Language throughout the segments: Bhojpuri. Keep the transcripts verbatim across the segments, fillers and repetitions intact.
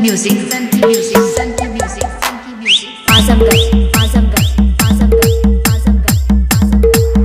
म्यूजिक सन की म्यूजिक सन की म्यूजिक सन की म्यूजिक आजमगढ़ आजमगढ़ आजमगढ़ आजमगढ़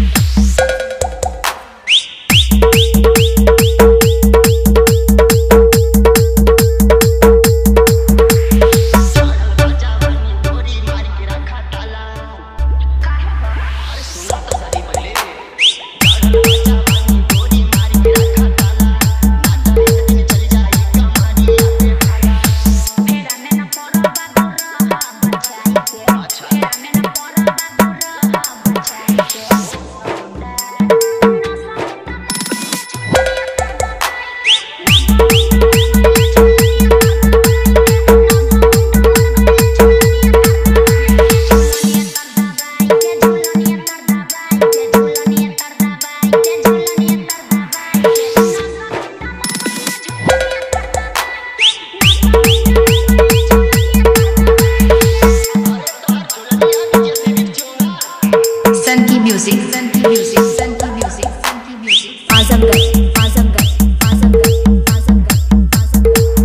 सन की म्यूजिक सन की म्यूजिक सन की म्यूजिक सन की म्यूजिक आजमगढ़ आजमगढ़ आजमगढ़ आजमगढ़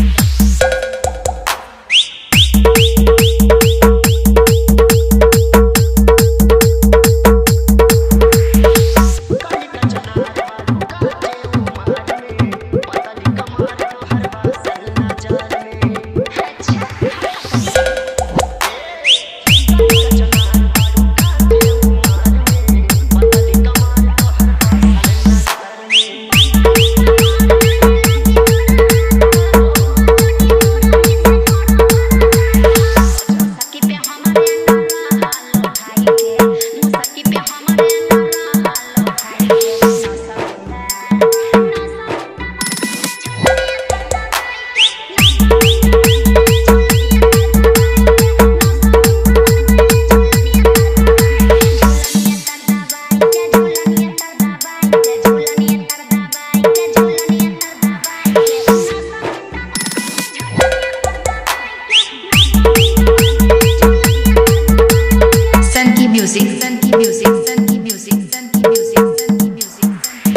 म्यूजिक सन की म्यूजिक सन की म्यूजिक सन की म्यूजिक सन की music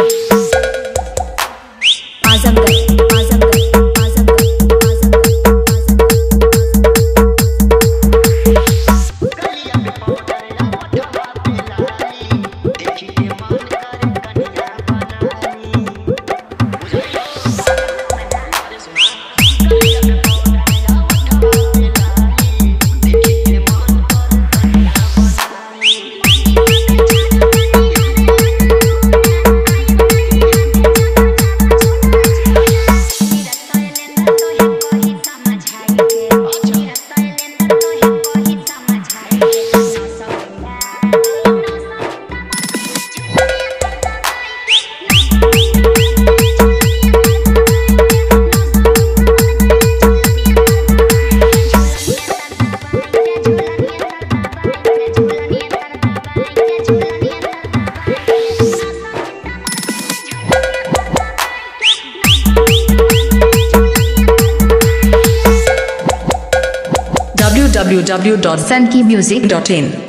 Azamgarh Azamgarh Azamgarh w w w dot sun ki music dot in